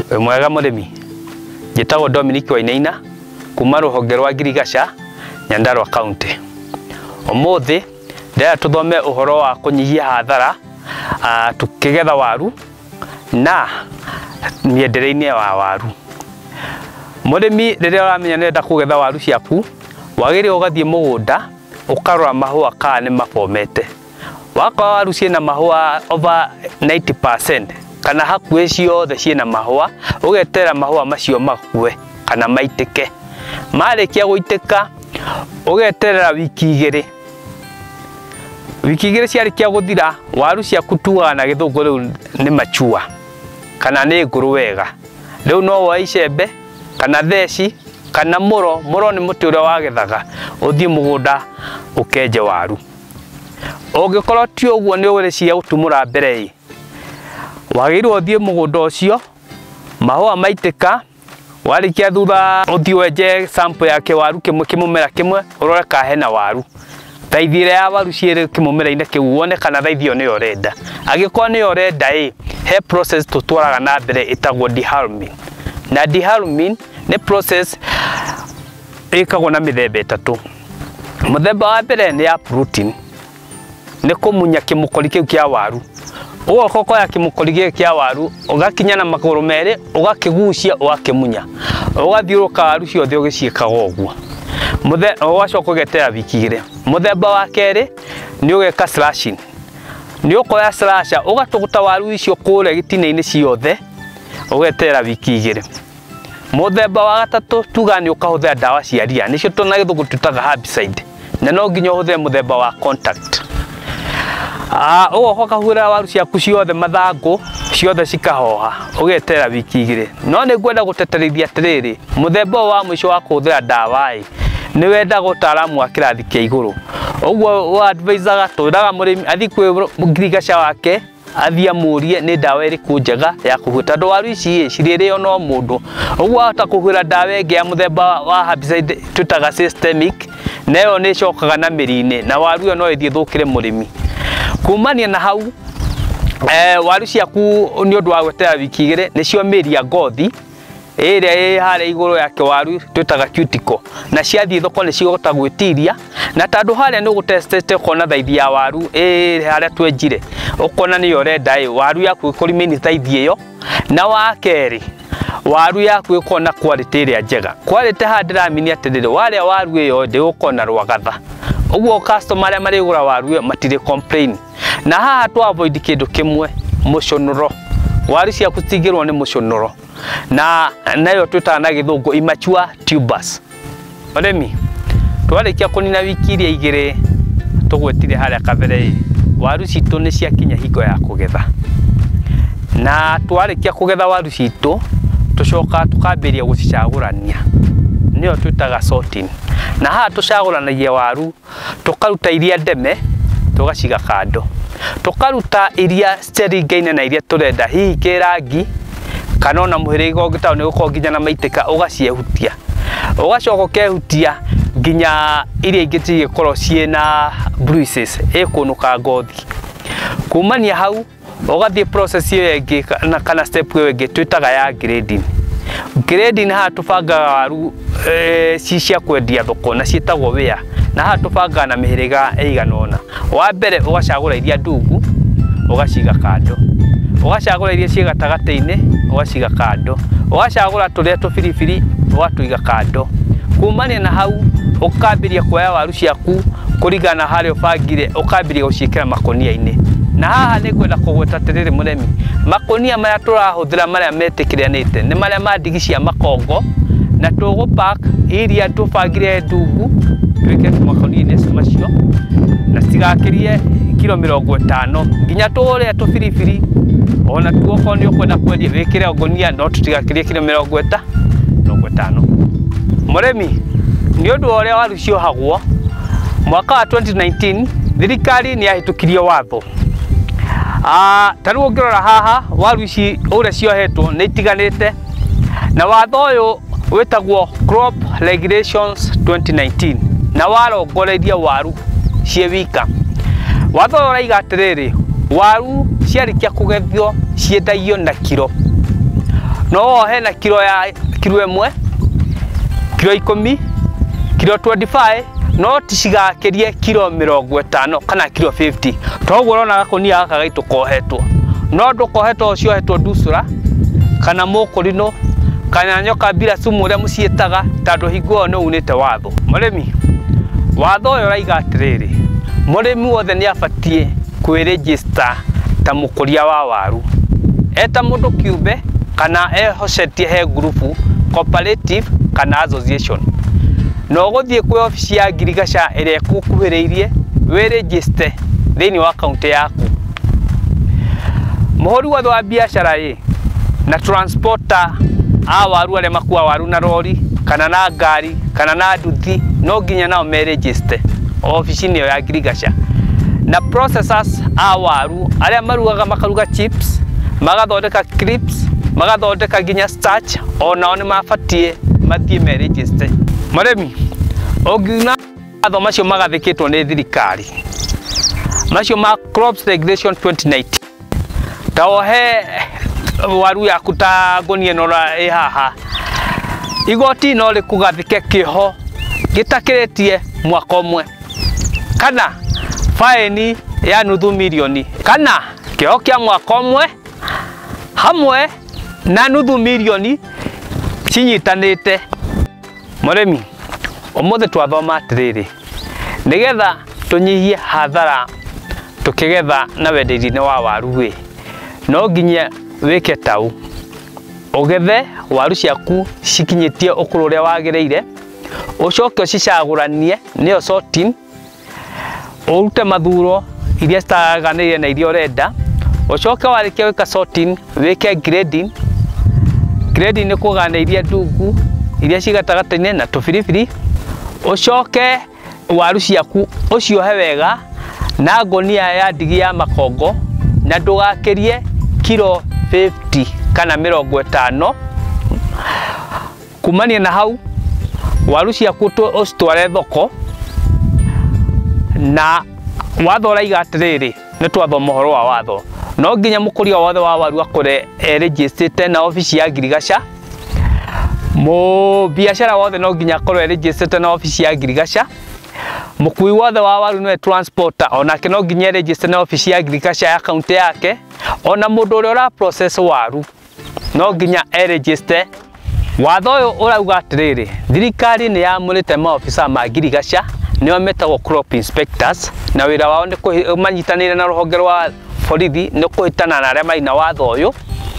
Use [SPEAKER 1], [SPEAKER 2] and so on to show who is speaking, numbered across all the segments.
[SPEAKER 1] Mwega murimi. Njitagwo Dominic Wainaina kuma ruhonge rwa Girigasha Nyandarua County. Umuthi ndĩrenda tuthome uhoro wa kunyihia hathara tukigetha waru na miendereinĩ wa waru. Murimi rĩrĩa ũramenya nĩrenda kugetha waru ciaku wagĩrĩirwo ũgathiĩ mũgũnda ukarora mahũa kana nĩ mabomete. Wakora waru ciĩna mahũa over 90% kana hakuhĩ ciothe ciĩna mahũa, ũgeterera mahũa macio makue kana maitĩke. Marĩkia gũitĩka ũgeterera wiki 2. Wiki 2 ciarĩkia gũthira, waru ciaku tuaga na gĩthũngũ rĩu nĩ machua kana nĩ ngũrũ wega. Rĩu no woe icembe kana theci kana mũro nĩ mũtĩ ũrĩa wagethaga ũthiĩ mũgũnda ũkenje waru. Ũngĩkorwo ti ũguo nĩ ũgũrĩcia gũtumũra mbere wagĩrĩirwo ũthiĩ mũgũnda ũcio mahũa maitĩka, warĩkia thutha ũthiĩ wenje sample ya kĩwaru kĩmwe kĩmũmera kĩmwe ũrore kana hena waru. Thaithi ĩrĩa ya waru ciĩrĩ kĩmũmera-inĩ kĩu wone kana thaithi ĩyo nĩyo ũrenda. Angĩkorwo nĩyo ũrenda he process tũtwaraga na mbere ĩtagwo dehalming. Na dehalming nĩ process ĩkagwo na mĩthemba 3. Mũthemba wa mbere nĩ ya protein, nĩ kũmunya kĩmũkori kĩu kĩa waru. Ũgoka ya kĩmũkori gĩkĩ kĩa waru ũgakinya na magũrũ merĩ ũgakĩgucia ũgakĩmunya. Ũgathiũrũka waru ciothe ũgĩciĩkaga ũguo. Ũgacoka ũgeterera wiki 2. Mũthemba wa kerĩ nĩ ũgeka slashing. Nĩ ũkoya slasher ũgatũgũta waru icio kũrĩa gĩtina-inĩ ciothe ũgeterera wiki 2. Mũthemba wa gatatũ tuga nĩ ũkahũthĩra ndawa cia ria, nĩcio tũna gĩthũngũ tutaga herbicide, na no nginya ũhũthĩre mũthemba wa contact. Ũgoka ũkahũra waru ciaku ciothe mathangũ ciothe cikahoha ũgeterera wiki 2. No nĩ ngwenda gũteterithia atĩrĩrĩ, mũthemba wa mũico wa kũhũthĩra ndawa nĩ wendaga ũtaaramu wa kĩrathi kĩa igũrũ. Ũguo advisaga twĩraga mũrĩmi athiĩ kwĩ Girigasha wake athiĩ amũrie nĩ ndawa ĩrĩkũ njega ya kũhuhĩra, tondũ waru ici cirĩrĩo no mũndũ. Ũguo wahota kũhuhĩra ndawa ĩngĩ ya mũthemba wa herbicide tũtaga systemic, nayo nĩ ĩcokaga na mĩri-inĩ na waru ĩyo no ĩthiĩ thũkĩre mũrĩmi. Kumania na hau waru ciaku nĩ ũndũ wa gweterera wiki 2 nĩcio mĩri ya ngothi ĩrĩa ĩ harĩa igũrũ ya kĩwaru twĩtaga cuticle, na ciathiĩ thoko nĩ cigũhota gwĩtiria. Na tandũ harĩa nĩ ũgũtestete ũkona thaithi ya waru harĩa twenjire ũkona nĩyo ũrenda waru yaku ĩkũrĩmĩni thaithi ĩyo. Na wa kerĩ waru yaku ĩkorwo na quality ĩrĩa njega. Quality haha ndĩramenya atĩrĩrĩ, warĩa waru ĩyo ndĩgũkorwo na rwagatha. Ũguo customer arĩa marĩgũra waru ĩyo matirĩ complain. Na haha tu avoid kĩndũ kĩmwe, mũconoro. Waru ciaku citigĩrwo nĩ mũconoro, na nayo twĩtaga na gĩthũngũ immature tubers. Mũrĩmi twarĩkia kũnina wiki 2 tũgwetire harĩa kabere waru citũ nĩ ciakinya hingo ya kũgetha. Na twarĩkia kũgetha waru citũ tũcoka tũkambĩrĩria gũcicagũrania, nĩyo twĩtaga sorting. Na haha tũcagũranagia waru tũkaruta iria ndeme tũgaciga kando, tũkaruta iria ciringaine na iria tũrenda, hihi kĩrangi kana ona mũhĩrĩga ũngĩtaũra nĩ gũkorwo nginya na maitĩka ũgaciehutia. Ũgacoka ũkehutia nginya iria ingĩ cigĩkorwo ciĩna bruises ĩkũnũka ngothi. Kumania hau ũgathiĩ process ĩyo ĩngĩ kana step ĩyo ĩngĩ twĩtaga ya grading. Grading haha tũbangaga waru cia kwendia thoko na ciĩtagwo wear, na haha tũbangaga na mĩhĩrĩga ĩigana ũna. Wa mbere ũgacagũra iria ndungu ũgaciga kando, ũgacagũra iria ciĩ gatagatĩ-inĩ ũgaciga kando, ũgacagũra tũrĩa tũbiribiri ũgatũiga kando. Kumania na hau ũkambĩrĩria kuoya waru ciaku kũringana harĩa ũbangire ũkambĩrĩria gũciĩkĩra makũnia-inĩ. Na haha nĩ ngwenda kũgweta atĩrĩrĩ mũrĩmi, makũnia marĩa tũrahũthĩra marĩa metĩkĩranĩte nĩ marĩa ma ndigi cia makongo, na tũgũpack iria tũbangire ndungu twĩkĩre makũnia-inĩ macio na citigakĩrie kilo 50 nginya tũrĩa tũbiribiri ona tuokorwo nĩ ũkwenda kwendia wĩkĩre ngũnia no tũtigakĩrie kilo 50. Mũrĩmi nĩ ũndũ ũrĩa waru ciohagwo mwaka wa 2019 thirikari nĩ yahĩtũkirie watho. Tarĩu ũngĩrora haha waru ici ũrĩa ciohetwo nĩ itiganĩte, na watho ũyũ wĩtagwo Crop Regulations 2019 na warongoreirie waru ciĩ wika. Watho ũyũ ũraiga atĩrĩrĩ, waru ciarĩkia kũgethio ciendagio na kilo. no hena kilo ĩmwe, kilo 10, kilo 25, no ticigakerie kilo 50 kana kilo 50. Toguo urona gakonia gaka gaitu kohetwo, no ndukohetwo ciohetwo ndusura kana mũkũrinũ kana nyoka bila sumu uria mucietaga tando hingo no unite watho. Murimi watho uyu raiga atiriri, murimi wothe ni abatie kwĩregister ta mukuria wa waru, eta mundu kiumbe kana ehocetie he group, cooperative kana association. No guthie kwi ofisi ya Ngirigaca ĩrĩa ĩkukuhĩrĩirie wĩregister thĩinĩ wa kaunti yaku. Muhuri wothe wa biashara na transporter a waru arĩa makua waru na lori kana na ngari kana na nduthi no nginya nao meregister ofisi-inĩ ya Ngirigaca. Na processors a waru arĩa marugaga makaruga chips, magathondeka crisps, magathondeka nginya starch, onao nĩ mabatie mathie meregister. Murimi ũngiuna watho macio magathĩkĩtwo nĩ thirikari, macio ma Crops Regulation 2019, taohe waru yaku ta ngonia ĩno ĩ haha, igoti no rĩkũgathĩke kĩho gĩtakĩrĩtie mwaka ũmwe, kana faini ya nuthu milioni, kana kĩho kĩa mwaka ũmwe hamwe na nuthu milioni cinyitanĩte. Murimi ũmũthĩ twathoma atirĩrĩ, nĩgetha tũnyihie hathara tũkĩgetha na wenderia-inĩ wa waru no nginya wĩke tau, ũgethe waru ciaku cikinyĩtie ũkũrũ ũrĩa wagĩrĩire, ũcoke ũcicagũranie nĩyo sorting, ũrute mathuro iria citaganĩire na iria ũrenda, ũcoke warĩkia gwĩka sorting wĩke grading. Grading nĩ kũgana iria ndungu iria cigatagatĩ-inĩ na tũbiribiri, ũcoke waru ciaku ũciohe wega na ngonia ya ndigi ya makongo na ndũgakerie kilo 50 kana 50. Kumania na hau waru ciaku ũcitware thoko, na watho ũraiga atirĩrĩ, nĩ twathoma ũhoro wa watho, no nginya mũkũria wothe wa waru akore registered na ofisi ya Ngirigaca. Biashara wothe no nginya akorwo registered na ofisi ya Ngirigaca. Mukui wothe wa waru no transporter onake no nginya register na ofisi ya Ngirigaca ya kaunti yake. Ona mundu uria ura process waru no nginya register. Watho uyu urauga atiriri, thirikari ni yamurite maofisa ma Ngirigaca nio metagwo crop inspectors, na wira wao ni kumanyitanire na ruhonge rwa borithi ni kuhitana na aria maina watho uyu.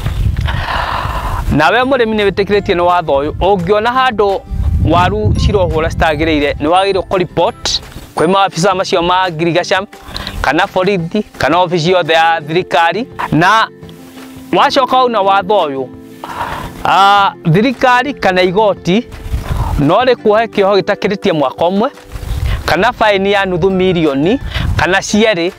[SPEAKER 1] Nawe murimi ni witikiretie ni watho uyu, ungiona handu waru cirohwo citagĩrĩire ni wagĩrĩirwo ku report kwĩ maofisa macio ma Ngirigaca kana borithi kana ofisi yothe ya thirikari. Na wacoka hau na watho uyu, thirikari kana igoti no rĩkuohe kĩoho gĩtakĩrĩtie mwaka ũmwe kana faini ya nuthu milioni kana cierĩ.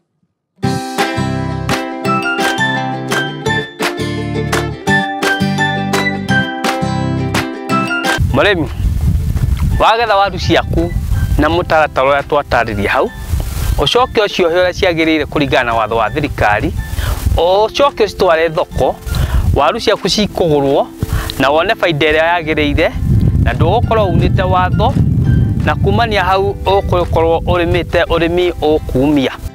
[SPEAKER 1] Murimi wagetha waru ciaku na mũtaratara ũrĩa twatarĩria hau, ũcoke ũciohe ũrĩa ciagĩrĩire kũringana na watho wa thirikari, ũcoke ũcitware thoko, waru ciaku cikũgũrwo na wone faida ĩrĩa yagĩrĩire na ndũgũkorwo unĩte watho, na kumania hau ũgũkorwo ũrĩmĩte ũrĩmi ũkumia.